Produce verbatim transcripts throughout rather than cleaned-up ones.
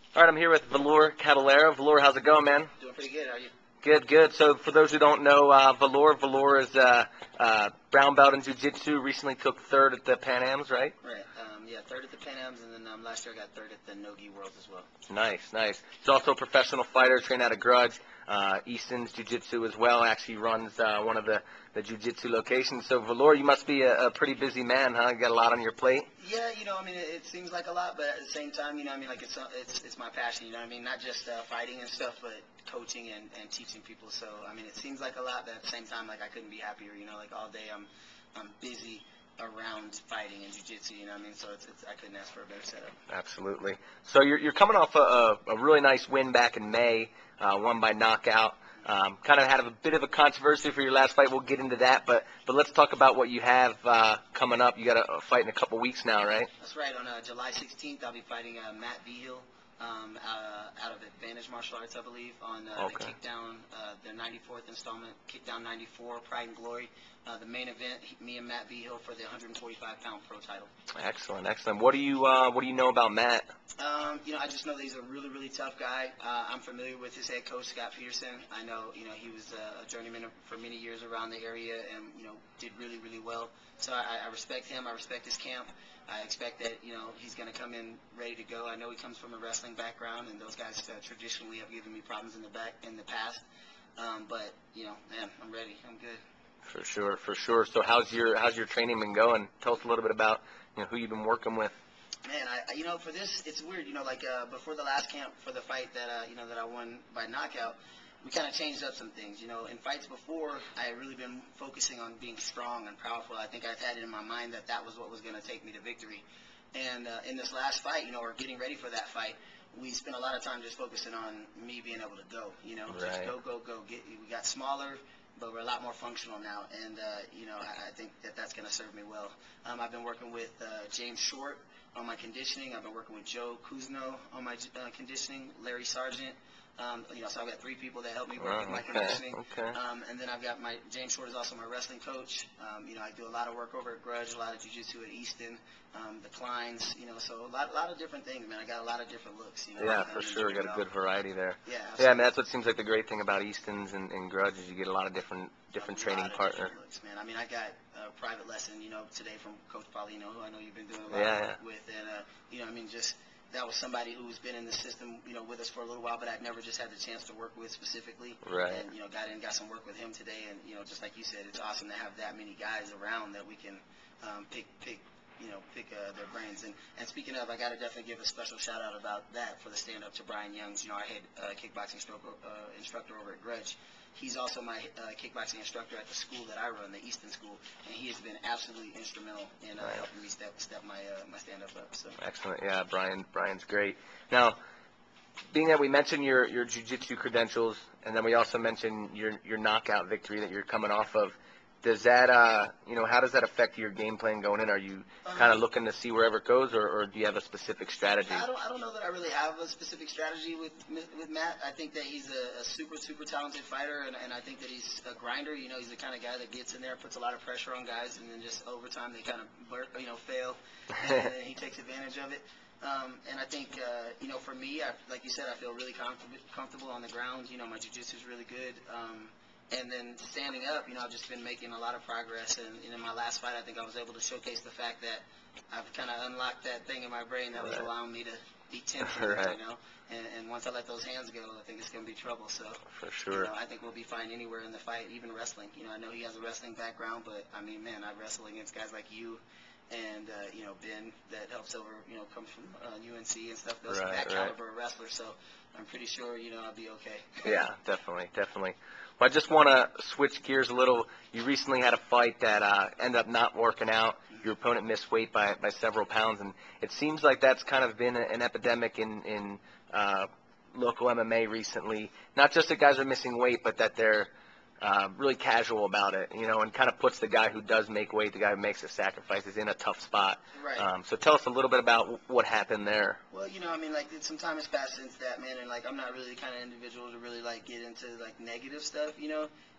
All right, I'm here with Valor Caballero. Valor, how's it going, man? Doing pretty good. How are you? Good, good. So for those who don't know, uh, Valor, Valor is uh, uh, brown belt in jiu-jitsu, recently took third at the Pan Ams, right? Right. Um, yeah, third at the Pan Ams, and then um, last year I got third at the Nogi Worlds as well. Nice, nice. He's also a professional fighter, trained out of Grudge. Uh, Easton's Jiu-Jitsu as well, actually runs uh, one of the, the Jiu-Jitsu locations. So Valor, you must be a, a pretty busy man, huh? You got a lot on your plate? Yeah, you know, I mean, it, it seems like a lot, but at the same time, you know, I mean, like it's uh, it's it's my passion, you know what I mean? Not just uh, fighting and stuff, but coaching and, and teaching people. So, I mean, it seems like a lot, but at the same time, like I couldn't be happier, you know, like all day I'm I'm busy around fighting and jiu-jitsu, you know what I mean? So it's, it's I couldn't ask for a better setup. Absolutely. So you're, you're coming off a, a, a really nice win back in May, uh, won by knockout. Um, kind of had a bit of a controversy for your last fight. We'll get into that, but but let's talk about what you have uh, coming up. You got a, a fight in a couple weeks now, right? That's right. On uh, July sixteenth, I'll be fighting uh, Matt Vigil um, uh, out of Advantage Martial Arts, I believe, on uh, Okay. the Kickdown, uh, the ninety-fourth installment, Kickdown ninety-four, Pride and Glory. Uh, the main event, he, me and Matt Vigil for the one forty-five pound pro title. Excellent, excellent. What do you uh, what do you know about Matt? Um, you know, I just know that he's a really, really tough guy. Uh, I'm familiar with his head coach, Scott Peterson. I know, you know, he was uh, a journeyman for many years around the area and, you know, did really, really well. So I, I respect him. I respect his camp. I expect that, you know, he's going to come in ready to go. I know he comes from a wrestling background, and those guys uh, traditionally have given me problems in the back in the past. Um, but, you know, man, I'm ready. I'm good. For sure, for sure. So how's your how's your training been going? Tell us a little bit about you know who you've been working with. Man, I, you know, for this, it's weird. You know, like uh, before the last camp for the fight that uh, you know that I won by knockout, we kind of changed up some things. You know, in fights before, I had really been focusing on being strong and powerful. I think I've had it in my mind that that was what was going to take me to victory. And uh, in this last fight, you know, or getting ready for that fight, we spent a lot of time just focusing on me being able to go. You know, just Right. go, go, go. Get, we got smaller, but we're a lot more functional now, and uh, you know, I, I think that that's going to serve me well. Um, I've been working with uh, James Short on my conditioning. I've been working with Joe Kuzno on my uh, conditioning, Larry Sargent. Um, you know, so I've got three people that help me work Oh, with my okay, conditioning. okay. Um, and then I've got my James Short is also my wrestling coach. Um, you know, I do a lot of work over at Grudge, a lot of jiu-jitsu at Easton, um, the Kleins. You know, so a lot, a lot of different things, man. I got a lot of different looks. You know. Yeah, and for I'm sure. enjoying Got it a good all. variety there. Yeah. Yeah, I Absolutely. mean that's what seems like the great thing about Easton's and, and Grudge is you get a lot of different different a training lot of partner. different looks, man. I mean, I got a private lesson, you know, today from Coach Paulino, who I know you've been doing a lot Yeah, of yeah. work with, and uh, you know, I mean, just that was somebody who's been in the system, you know, with us for a little while, but I've never just had the chance to work with specifically. Right. And you know, got in, got some work with him today, and you know, just like you said, it's awesome to have that many guys around that we can um, pick, pick. You know, pick uh, their brains. And, and speaking of, I got to definitely give a special shout out about that for the stand up to Brian Youngs, you know, our head uh, kickboxing instructor, uh, instructor over at Grudge. He's also my uh, kickboxing instructor at the school that I run, the Easton School, and he has been absolutely instrumental in uh, Right. helping me step step my uh, my stand up up. So Excellent. Yeah, Brian. Brian's great. Now, being that we mentioned your your jiu-jitsu credentials, and then we also mentioned your your knockout victory that you're coming off of. Does that, uh, you know, how does that affect your game plan going in? Are you kind of looking to see wherever it goes, or, or do you have a specific strategy? I don't I don't know that I really have a specific strategy with with Matt. I think that he's a, a super super talented fighter, and, and I think that he's a grinder. You know, he's the kind of guy that gets in there, puts a lot of pressure on guys, and then just over time they kind of burp, you know fail, and then he takes advantage of it. Um, and I think, uh, you know, for me, I, like you said, I feel really comfortable, comfortable on the ground. You know, my jiu-jitsu is really good. Um, and then standing up, you know, I've just been making a lot of progress. And, and in my last fight, I think I was able to showcase the fact that I've kind of unlocked that thing in my brain that was Right. allowing me to be tempted, Right. you know. And, and once I let those hands go, I think it's going to be trouble. So, For sure. you know, I think we'll be fine anywhere in the fight, even wrestling. You know, I know he has a wrestling background, but, I mean, man, I wrestle against guys like you and, uh, you know, Ben that helps over, you know, comes from uh, U N C and stuff, those Right, that right. caliber of wrestlers. So I'm pretty sure, you know, I'll be okay. Yeah, definitely, definitely. Well, I just want to switch gears a little. You recently had a fight that uh, ended up not working out. Your opponent missed weight by, by several pounds, and it seems like that's kind of been a, an epidemic in, in uh, local M M A recently. Not just that guys are missing weight, but that they're uh, really casual about it, you know, and kind of puts the guy who does make weight, the guy who makes the sacrifices, in a tough spot. Right. Um, so tell us a little bit about w- what happened there. Well, you know, I mean, like, some time has passed since that, man, and, like, I'm not really the kind of individual to really, like, get into, like, negative stuff, you know?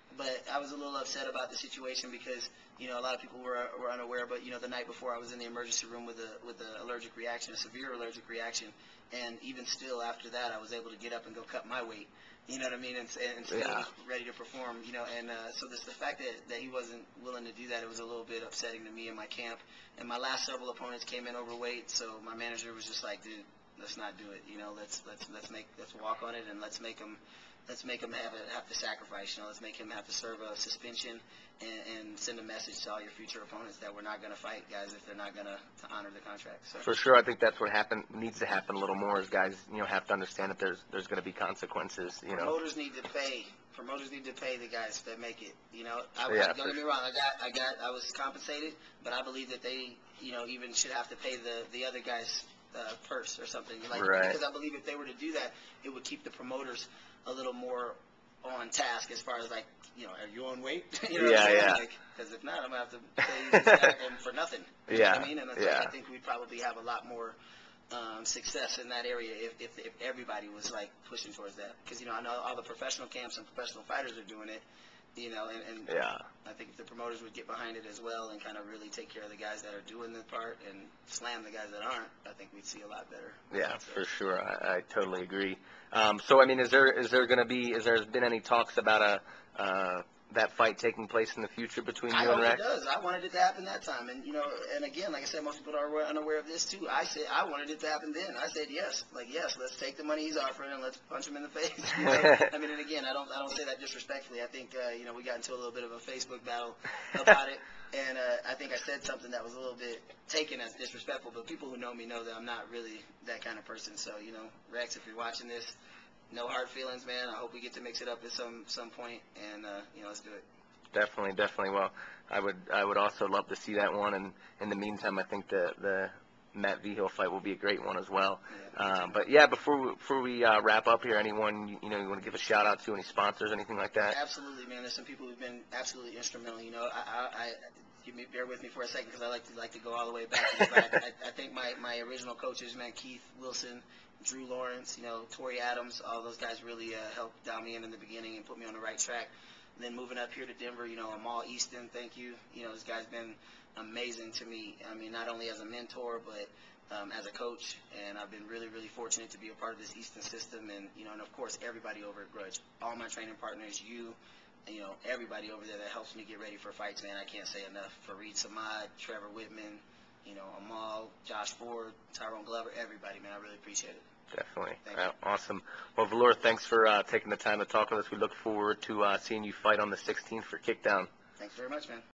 but I was a little upset about the situation because, you know, a lot of people were were unaware. But you know, the night before, I was in the emergency room with a with an allergic reaction, a severe allergic reaction, and even still after that, I was able to get up and go cut my weight. You know what I mean? And, and still Yeah. was ready to perform. You know, and uh, so this the fact that that he wasn't willing to do that, it was a little bit upsetting to me and my camp. And my last several opponents came in overweight, so my manager was just like, dude, let's not do it. You know, let's let's let's make let's walk on it and let's make them. Let's make him have, a, have to sacrifice, you know, let's make him have to serve a suspension and, and send a message to all your future opponents that we're not going to fight guys if they're not going to honor the contract. So. For sure, I think that's what happen needs to happen a little more. Is guys, you know, have to understand that there's there's going to be consequences. You know, Promoters need to pay. Promoters need to pay the guys that make it. You know, I, Yeah, I, don't for get me wrong. I got, I got, I was compensated, but I believe that they, you know, even should have to pay the the other guys' uh, purse or something. Like, Right. Because I believe if they were to do that, it would keep the promoters a little more on task as far as like, you know, are you on weight? you know Yeah, what I'm saying? yeah. Like, because if not, I'm gonna have to pay you this guy and for nothing. You know Yeah, what I mean? And it's yeah. like, I think we'd probably have a lot more um, success in that area if, if if everybody was like pushing towards that. Because you know, I know all the professional camps and professional fighters are doing it. You know, and, and Yeah. I think if the promoters would get behind it as well and kind of really take care of the guys that are doing the part and slam the guys that aren't, I think we'd see a lot better. Yeah, So- for sure. I, I totally agree. Um, so, I mean, is there is there going to be is there been any talks about a uh, that fight taking place in the future between I you and hope it Rex? does. I wanted it to happen that time, and you know, and again, like I said, most people are unaware of this too. I said I wanted it to happen then. I said yes, like yes, let's take the money he's offering and let's punch him in the face. You know? I mean, and again, I don't I don't say that disrespectfully. I think uh, you know we got into a little bit of a Facebook battle about it, and uh, I think I said something that was a little bit taken as disrespectful. But people who know me know that I'm not really that kind of person. So you know, Rex, if you're watching this, no hard feelings, man. I hope we get to mix it up at some some point, and uh, you know, let's do it. Definitely, definitely. Well, I would I would also love to see that one, and in the meantime, I think the the Matt Vigil fight will be a great one as well. Yeah, me Um, too. but yeah, before we, before we uh, wrap up here, anyone you, you know you want to give a shout out to, any sponsors, anything like that? Absolutely, man. There's some people who've been absolutely instrumental. You know, I, I, I you may bear with me for a second because I like to like to go all the way back. But I, I, I think my, my original coaches, man, Keith Wilson, Drew Lawrence, you know, Tori Adams, all those guys really uh, helped dial me in in the beginning and put me on the right track. And then moving up here to Denver, you know, Amal Easton, thank you. You know, this guy's been amazing to me. I mean, not only as a mentor, but um, as a coach, and I've been really, really fortunate to be a part of this Easton system, and you know, and of course, everybody over at Grudge, all my training partners, you, and, you know, everybody over there that helps me get ready for fights, man. I can't say enough. Fareed Samad, Trevor Whitman, you know, Amal, Josh Ford, Tyrone Glover, everybody, man. I really appreciate it. Definitely. Thank Uh, awesome. Well, Valor, thanks for uh, taking the time to talk with us. We look forward to uh, seeing you fight on the sixteenth for Kickdown. Thanks very much, man.